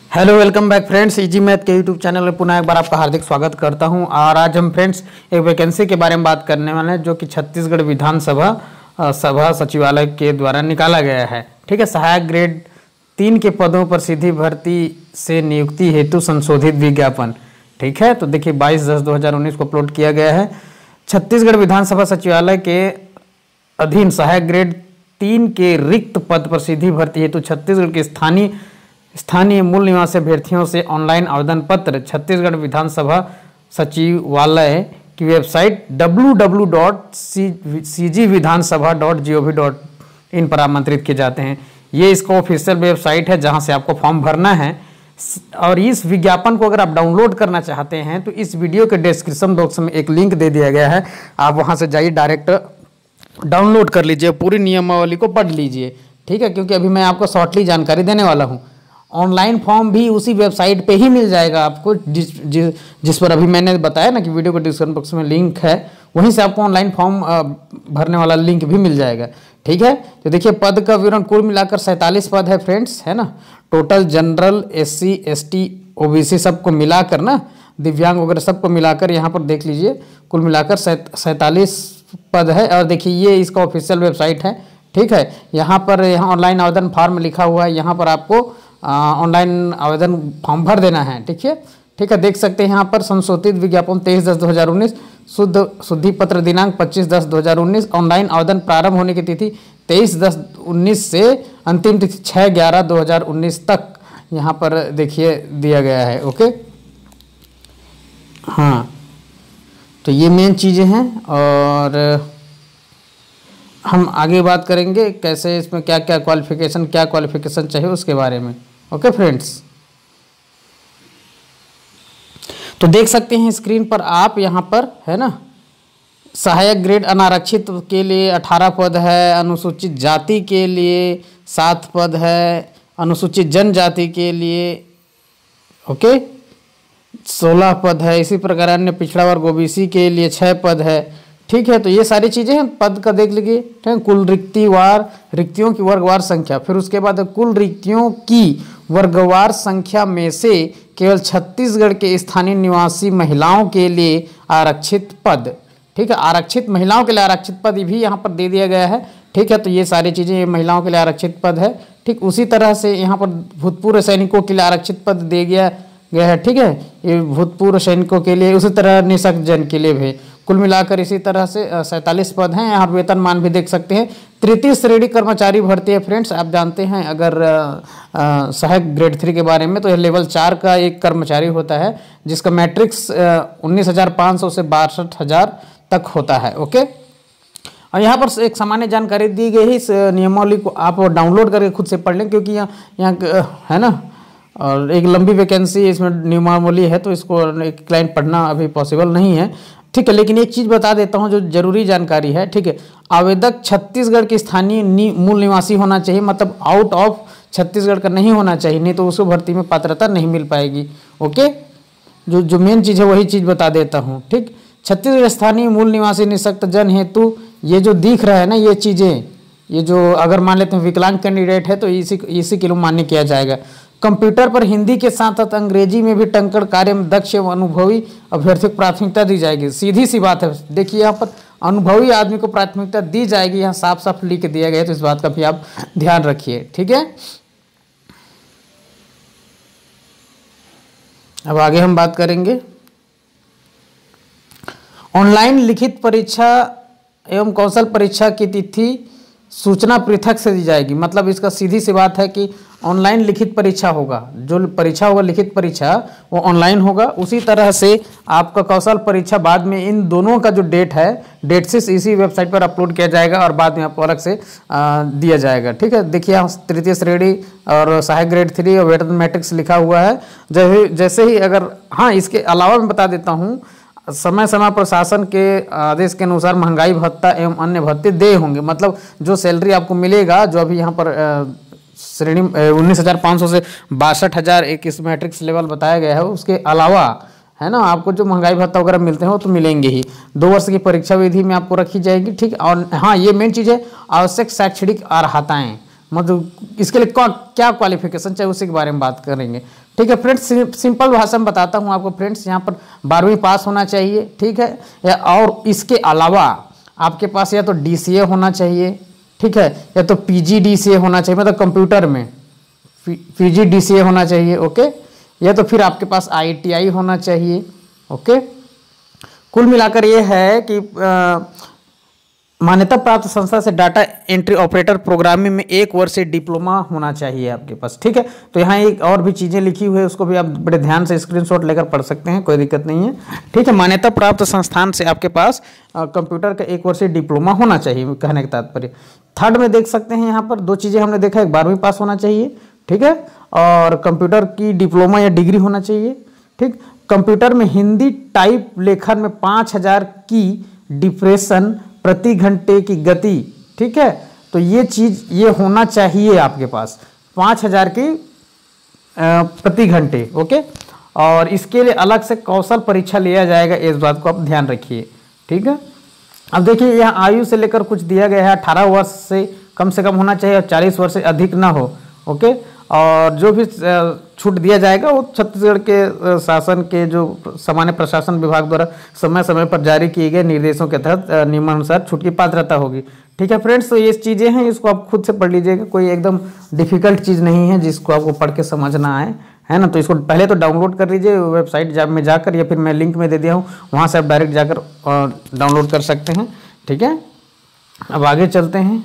Hello welcome back friends, easy math के YouTube channel में पुनः एक बार आपका हार्दिक स्वागत करता हूं। और आज हम फ्रेंड्स एक वैकेंसी के बारे में बात करने वाले हैं जो कि छत्तीसगढ़ विधानसभा सभा सचिवालय के द्वारा निकाला गया है। ठीक है, सहायक ग्रेड 3 के पदों पर सीधी भर्ती से नियुक्ति हेतु संशोधित विज्ञापन। ठीक है, तो देखिए 22/10/2019 को अपलोड किया गया है। छत्तीसगढ़ विधानसभा सचिवालय के अधीन सहायक ग्रेड 3 के रिक्त पद पर सीधी भर्ती हेतु छत्तीसगढ़ के स्थानीय मूल निवासी अभ्यर्थियों से ऑनलाइन आवेदन पत्र छत्तीसगढ़ विधानसभा सचिवालय की वेबसाइट www.cgvidansabha.gov.in पर आमंत्रित किए जाते हैं। ये इसका ऑफिशियल वेबसाइट है जहां से आपको फॉर्म भरना है। और इस विज्ञापन को अगर आप डाउनलोड करना चाहते हैं तो इस वीडियो के डिस्क्रिप्शन बॉक्स में एक लिंक दे दिया गया है, आप वहां से जाइए, डायरेक्ट डाउनलोड कर लीजिए, पूरी नियमावली को पढ़ लीजिए। ठीक है, क्योंकि अभी मैं आपको शॉर्टली जानकारी देने वाला हूँ। ऑनलाइन फॉर्म भी उसी वेबसाइट पे ही मिल जाएगा आपको, जिस पर अभी मैंने बताया ना कि वीडियो के डिस्क्रिप्शन बॉक्स में लिंक है, वहीं से आपको ऑनलाइन फॉर्म भरने वाला लिंक भी मिल जाएगा। ठीक है, तो देखिए पद का विवरण कुल मिलाकर 47 पद है फ्रेंड्स, है ना। Total general, SC, ST, OBC सबको मिलाकर ना, दिव्यांग वगैरह सबको मिलाकर यहाँ पर देख लीजिए, कुल मिलाकर 47 पद है। और देखिए ये इसका ऑफिशियल वेबसाइट है। ठीक है, यहाँ ऑनलाइन आवेदन फॉर्म लिखा हुआ है, यहाँ पर आपको ऑनलाइन आवेदन फॉर्म भर देना है। ठीक है, देख सकते हैं यहाँ पर संशोधित विज्ञापन 23/10/2019, शुद्धि पत्र दिनांक 25/10/2019, ऑनलाइन आवेदन प्रारंभ होने की तिथि 23/10/2019 से अंतिम तिथि 6/11/2019 तक यहाँ पर देखिए दिया गया है। ओके, हाँ, तो ये मेन चीज़ें हैं और हम आगे बात करेंगे कैसे इसमें क्या क्वालिफिकेशन चाहिए उसके बारे में। ओके फ्रेंड्स, तो देख सकते हैं स्क्रीन पर आप यहाँ पर, है ना, सहायक ग्रेड अनारक्षित के लिए 18 पद है, अनुसूचित जाति के लिए 7 पद है, अनुसूचित जनजाति के लिए 16 पद है, इसी प्रकार अन्य पिछड़ा वर्ग OBC के लिए 6 पद है। ठीक है, तो ये सारी चीज़ें हैं, पद का देख लीजिए। ठीक है, कुल रिक्तियों की वर्गवार संख्या, फिर उसके बाद कुल रिक्तियों की वर्गवार संख्या में से केवल छत्तीसगढ़ के स्थानीय निवासी महिलाओं के लिए आरक्षित पद। ठीक है, आरक्षित महिलाओं के लिए आरक्षित पद भी यहाँ पर दे दिया गया है। ठीक है, तो ये सारी चीज़ें महिलाओं के लिए आरक्षित पद है। ठीक, उसी तरह से यहाँ पर भूतपूर्व सैनिकों के लिए आरक्षित पद दे गया है। ठीक है, ये भूतपूर्व सैनिकों के लिए, उसी तरह निःशक्त जन के लिए भी कुल मिलाकर इसी तरह से 47 पद हैं। यहाँ वेतनमान भी देख सकते हैं। तृतीय श्रेणी कर्मचारी भर्ती है फ्रेंड्स, आप जानते हैं अगर सहायक ग्रेड 3 के बारे में, तो यह लेवल 4 का एक कर्मचारी होता है जिसका मैट्रिक्स 19,500 से 62,000 तक होता है। ओके, और यहाँ पर एक सामान्य जानकारी दी गई है, इस नियमावली को आप डाउनलोड करके खुद से पढ़ लें, क्योंकि यहाँ है ना, और एक लंबी वैकेंसी इसमें नियमावली है, तो इसको एक क्लाइंट पढ़ना अभी पॉसिबल नहीं है। ठीक है, लेकिन एक चीज़ बता देता हूँ जो जरूरी जानकारी है। ठीक है, आवेदक छत्तीसगढ़ के स्थानीय मूल निवासी होना चाहिए, मतलब आउट ऑफ छत्तीसगढ़ का नहीं होना चाहिए, नहीं तो उसको भर्ती में पात्रता नहीं मिल पाएगी। ओके, जो मेन चीज़ है वही चीज़ बता देता हूँ। ठीक, छत्तीसगढ़ स्थानीय मूल निवासी निःशक्त जन हेतु ये जो दिख रहा है ना, ये चीज़ें, ये जो अगर मान लेते हैं विकलांग कैंडिडेट है तो इसी के लिए मान्य किया जाएगा। कंप्यूटर पर हिंदी के साथ साथ अंग्रेजी में भी टंकण कार्य में दक्ष एवं अनुभवी अभ्यर्थी को प्राथमिकता दी जाएगी। सीधी सी बात है, देखिए यहाँ पर अनुभवी आदमी को प्राथमिकता दी जाएगी, यहाँ साफ साफ लिख के दिया गया है, तो इस बात का भी आप ध्यान रखिए। ठीक है, अब आगे हम बात करेंगे ऑनलाइन लिखित परीक्षा एवं कौशल परीक्षा की तिथि सूचना पृथक से दी जाएगी। मतलब इसका सीधी सी बात है कि ऑनलाइन लिखित परीक्षा होगा, जो परीक्षा होगा लिखित परीक्षा वो ऑनलाइन होगा। उसी तरह से आपका कौशल परीक्षा बाद में, इन दोनों का जो डेट है, डेट से इसी वेबसाइट पर अपलोड किया जाएगा और बाद में आपको अलग से दिया जाएगा। ठीक है, देखिए यहाँ तृतीय श्रेणी और सहायक ग्रेड 3 और वेतन मैट्रिक्स लिखा हुआ है। जैसे ही अगर, हाँ, इसके अलावा मैं बता देता हूँ, समय समय प्रशासन के आदेश के अनुसार महंगाई भत्ता एवं अन्य भत्ते दे होंगे। मतलब जो सैलरी आपको मिलेगा, जो अभी यहाँ पर श्रेणी 19,500 से 62,000 एक इस मैट्रिक्स लेवल बताया गया है, उसके अलावा, है ना, आपको जो महंगाई भत्ता वगैरह मिलते हैं वो तो मिलेंगे ही। 2 वर्ष की परीक्षा विधि में आपको रखी जाएगी। ठीक, और हाँ, ये मेन चीज़ है, आवश्यक शैक्षणिक अर्हताएँ, मतलब इसके लिए क्या क्वालिफिकेशन चाहिए उसी के बारे में बात करेंगे। ठीक है फ्रेंड्स, सिंपल भाषा में बताता हूँ आपको फ्रेंड्स, यहाँ पर 12वीं पास होना चाहिए। ठीक है, या और इसके अलावा आपके पास या तो DCA होना चाहिए, ठीक है, या तो PGDCA होना चाहिए, मतलब कंप्यूटर में PGDCA होना चाहिए, ओके, या तो फिर आपके पास ITI होना चाहिए, ओके। कुल मिलाकर ये है कि मान्यता प्राप्त संस्था से डाटा एंट्री ऑपरेटर प्रोग्रामिंग में 1 वर्षीय डिप्लोमा होना चाहिए आपके पास। ठीक है, तो यहाँ एक और भी चीज़ें लिखी हुई है, उसको भी आप बड़े ध्यान से स्क्रीनशॉट लेकर पढ़ सकते हैं, कोई दिक्कत नहीं है। ठीक है, मान्यता प्राप्त संस्थान से आपके पास कंप्यूटर का 1 वर्षीय डिप्लोमा होना चाहिए, कहने का तात्पर्य। थर्ड में देख सकते हैं यहाँ पर 2 चीज़ें हमने देखा, एक 12वीं पास होना चाहिए, ठीक है, और कंप्यूटर की डिप्लोमा या डिग्री होना चाहिए। ठीक, कंप्यूटर में हिंदी टाइप लेखन में 5000 की डिप्रेशन प्रति घंटे की गति, ठीक है, तो ये चीज़ ये होना चाहिए आपके पास 5000 की प्रति घंटे, ओके। और इसके लिए अलग से कौशल परीक्षा लिया जाएगा, इस बात को आप ध्यान रखिए। ठीक है, अब देखिए यहाँ आयु से लेकर कुछ दिया गया है, 18 वर्ष से कम होना चाहिए और 40 वर्ष से अधिक ना हो, ओके। और जो भी छूट दिया जाएगा वो छत्तीसगढ़ के शासन के जो सामान्य प्रशासन विभाग द्वारा समय समय पर जारी किए गए निर्देशों के तहत नियमानुसार छूट की पात्रता होगी। ठीक है फ्रेंड्स, तो ये चीज़ें हैं, इसको आप खुद से पढ़ लीजिएगा, कोई एकदम डिफिकल्ट चीज़ नहीं है जिसको आपको पढ़ के समझना है ना। तो इसको पहले तो डाउनलोड कर लीजिए वेबसाइट में जाकर, या फिर मैं लिंक में दे दिया हूँ, वहाँ से आप डायरेक्ट जाकर डाउनलोड कर सकते हैं। ठीक है, अब आगे चलते हैं।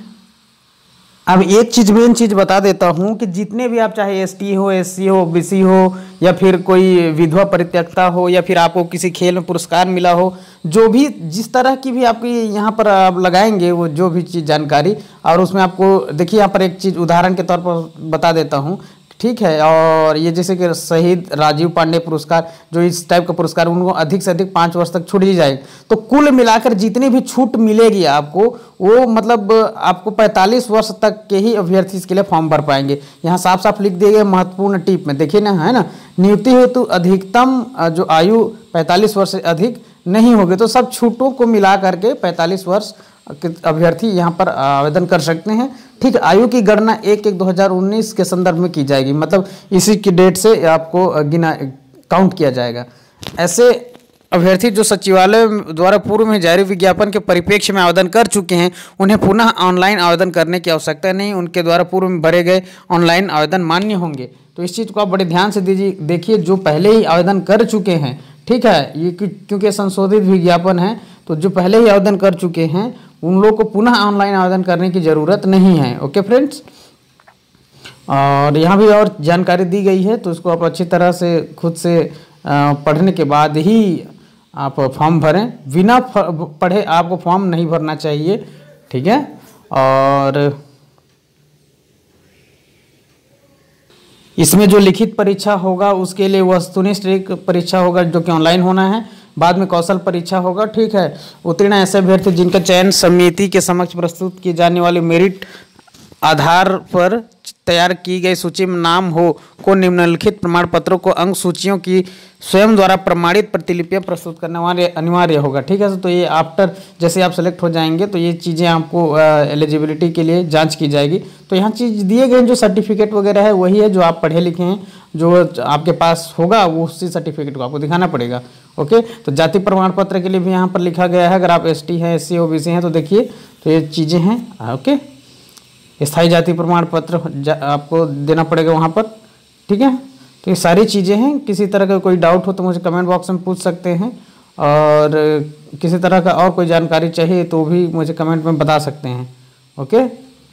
अब एक चीज़ मेन चीज़ बता देता हूँ कि जितने भी आप चाहे ST हो, SC हो, BC हो, या फिर कोई विधवा परित्यक्ता हो, या फिर आपको किसी खेल में पुरस्कार मिला हो, जो भी जिस तरह की भी आपकी यहाँ पर आप लगाएंगे वो जो भी चीज़ जानकारी, और उसमें आपको देखिए यहाँ पर एक चीज़ उदाहरण के तौर पर बता देता हूँ, ठीक है। और ये जैसे कि शहीद राजीव पांडे पुरस्कार, जो इस टाइप का पुरस्कार, उनको अधिक से अधिक 5 वर्ष तक छूट दी जाएगी। तो कुल मिलाकर जितनी भी छूट मिलेगी आपको, वो मतलब आपको 45 वर्ष तक के ही अभ्यर्थी इसके लिए फॉर्म भर पाएंगे। यहाँ साफ साफ लिख दिए गए महत्वपूर्ण टिप में, देखिए ना, है ना, नियुक्ति हेतु अधिकतम जो आयु 45 वर्ष से अधिक नहीं होगी, तो सब छूटों को मिला करके 45 वर्ष अभ्यर्थी यहाँ पर आवेदन कर सकते हैं। ठीक, आयु की गणना 1/1/2019 के संदर्भ में की जाएगी, मतलब इसी की डेट से आपको काउंट किया जाएगा। ऐसे अभ्यर्थी जो सचिवालय द्वारा पूर्व में जारी विज्ञापन के परिप्रेक्ष्य में आवेदन कर चुके हैं, उन्हें पुनः ऑनलाइन आवेदन करने की आवश्यकता नहीं, उनके द्वारा पूर्व में भरे गए ऑनलाइन आवेदन मान्य होंगे। तो इस चीज़ को आप बड़े ध्यान से देखिए, जो पहले ही आवेदन कर चुके हैं, ठीक है, ये क्योंकि संशोधित विज्ञापन है, तो जो पहले ही आवेदन कर चुके हैं उन लोगों को पुनः ऑनलाइन आवेदन करने की ज़रूरत नहीं है, ओके फ्रेंड्स। और यहाँ भी और जानकारी दी गई है, तो इसको आप अच्छी तरह से खुद से पढ़ने के बाद ही आप फॉर्म भरें, बिना पढ़े आपको फॉर्म नहीं भरना चाहिए। ठीक है, और इसमें जो लिखित परीक्षा होगा उसके लिए वस्तुनिष्ठ एक परीक्षा होगा जो कि ऑनलाइन होना है, बाद में कौशल परीक्षा होगा। ठीक है, उत्तीर्ण ऐसे अभ्यर्थी जिनका चयन समिति के समक्ष प्रस्तुत की जाने वाली मेरिट आधार पर तैयार की गई सूची में नाम हो को निम्नलिखित प्रमाण पत्रों को अंक सूचियों की स्वयं द्वारा प्रमाणित प्रतिलिपियां प्रस्तुत करना अनिवार्य होगा। ठीक है, तो ये आफ्टर जैसे आप सेलेक्ट हो जाएंगे तो ये चीज़ें आपको एलिजिबिलिटी के लिए जांच की जाएगी। तो यहाँ चीज़ दिए गए जो सर्टिफिकेट वगैरह है वही है जो आप पढ़े लिखे हैं, जो आपके पास होगा वो उसी सर्टिफिकेट को आपको दिखाना पड़ेगा। ओके, तो जाति प्रमाण पत्र के लिए भी यहाँ पर लिखा गया है, अगर आप ST हैं, SC OBC हैं तो देखिए, तो ये चीज़ें हैं। ओके, स्थायी जाति प्रमाण पत्र आपको देना पड़ेगा वहाँ पर। ठीक है, तो ये सारी चीज़ें हैं। किसी तरह का कोई डाउट हो तो मुझे कमेंट बॉक्स में पूछ सकते हैं, और किसी तरह का और कोई जानकारी चाहिए तो भी मुझे कमेंट में बता सकते हैं। ओके,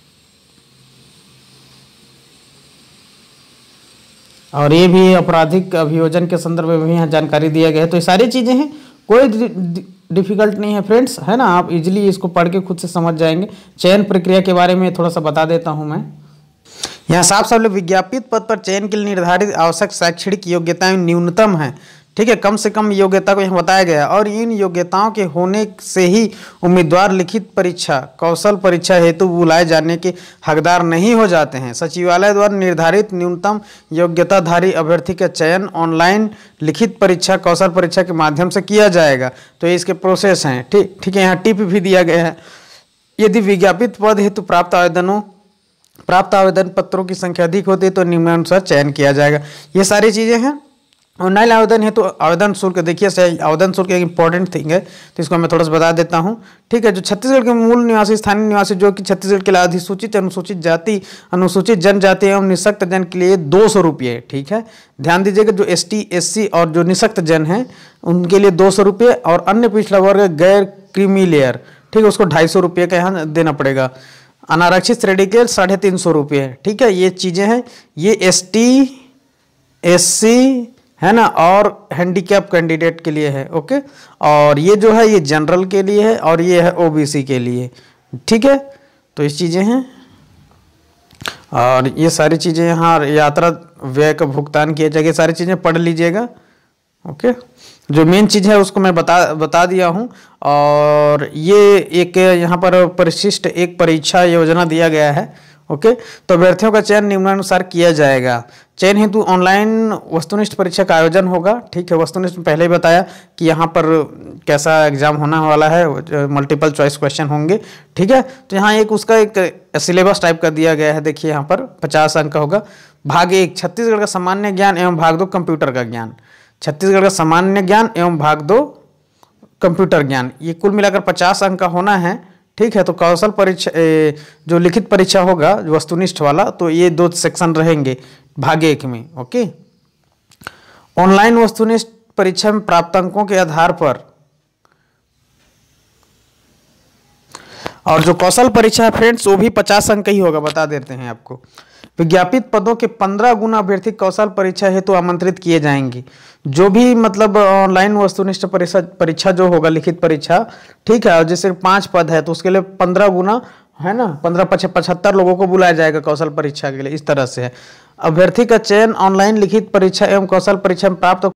और ये भी आपराधिक अभियोजन के संदर्भ में भी यहाँ जानकारी दिया गया है। तो ये सारी चीज़ें हैं, कोई डिफिकल्ट नहीं है फ्रेंड्स, है ना, आप इजीली इसको पढ़ के खुद से समझ जाएंगे। चयन प्रक्रिया के बारे में थोड़ा सा बता देता हूँ मैं। यहाँ साफ साफ विज्ञापित पद पर चयन के लिए निर्धारित आवश्यक शैक्षणिक योग्यताएं न्यूनतम हैं। ठीक है, कम से कम योग्यता को यहाँ बताया गया, और इन योग्यताओं के होने से ही उम्मीदवार लिखित परीक्षा, कौशल परीक्षा हेतु बुलाए जाने के हकदार नहीं हो जाते हैं। सचिवालय द्वारा निर्धारित न्यूनतम योग्यताधारी अभ्यर्थी का चयन ऑनलाइन लिखित परीक्षा, कौशल परीक्षा के माध्यम से किया जाएगा। तो ये इसके प्रोसेस हैं। ठीक है, यहाँ टिप भी दिया गया है। यदि विज्ञापित पद हेतु प्राप्त आवेदनों प्राप्त आवेदन पत्रों की संख्या अधिक होती है तो निम्नानुसार चयन किया जाएगा। ये सारी चीज़ें हैं। ऑनलाइन आवेदन है तो आवेदन शुल्क देखिए, आवेदन शुल्क एक इंपॉर्टेंट थिंग है, तो इसको मैं थोड़ा सा बता देता हूँ। ठीक है, जो छत्तीसगढ़ के मूल निवासी स्थानीय निवासी जो कि छत्तीसगढ़ के लिए अधिसूचित अनुसूचित जाति अनुसूचित जनजाति एवं निःशक्त जन के लिए 200 रुपये। ठीक है, ध्यान दीजिएगा, जो ST SC और जो निःशक्त जन हैं उनके लिए 200 रुपये, और अन्य पिछड़ा वर्ग गैर क्रीमी लेयर, ठीक है, उसको 250 रुपये का यहाँ देना पड़ेगा। अनारक्षित श्रेणी के 350 रुपये। ठीक है, ये चीज़ें हैं, ये ST SC है ना, और हैंडीकैप कैंडिडेट के लिए है। ओके, और ये जो है ये जनरल के लिए है, और ये है OBC के लिए। ठीक है, तो ये चीज़ें हैं, और ये सारी चीज़ें यहाँ यात्रा व्यय का भुगतान किया जाएगा, सारी चीज़ें पढ़ लीजिएगा। ओके, जो मेन चीज़ है उसको मैं बता दिया हूँ। और ये एक यहाँ पर परिशिष्ट एक परीक्षा योजना दिया गया है। ओके, तो अभ्यर्थियों का चयन निम्नानुसार किया जाएगा। चयन हेतु ऑनलाइन वस्तुनिष्ठ परीक्षा का आयोजन होगा। ठीक है, वस्तुनिष्ठ पहले ही बताया कि यहाँ पर कैसा एग्जाम होने वाला है, मल्टीपल चॉइस क्वेश्चन होंगे। ठीक है, तो यहाँ एक उसका एक सिलेबस टाइप का दिया गया है। देखिए यहाँ पर 50 अंक का होगा। भाग 1 छत्तीसगढ़ का सामान्य ज्ञान एवं भाग 2 कंप्यूटर का ज्ञान। छत्तीसगढ़ का सामान्य ज्ञान एवं भाग 2 कंप्यूटर ज्ञान, ये कुल मिलाकर 50 अंक का होना है। ठीक है, तो कौशल परीक्षा जो लिखित परीक्षा होगा जो वस्तुनिष्ठ वाला, तो ये 2 सेक्शन रहेंगे भाग 1 में। ओके, ऑनलाइन वस्तुनिष्ठ परीक्षा में प्राप्त अंकों के आधार पर, और जो कौशल परीक्षा है फ्रेंड्स वो भी 50 अंक ही होगा, बता देते हैं आपको। विज्ञापित पदों के 15 गुना अभ्यर्थी कौशल परीक्षा हेतु आमंत्रित किए जाएंगे। जो भी मतलब ऑनलाइन वस्तुनिष्ठ परीक्षा जो होगा लिखित परीक्षा, ठीक है, जैसे 5 पद है तो उसके लिए 15 गुना है ना, 15 75 लोगों को बुलाया जाएगा कौशल परीक्षा के लिए। इस तरह से है। अभ्यर्थी का चयन ऑनलाइन लिखित परीक्षा एवं कौशल परीक्षा में प्राप्त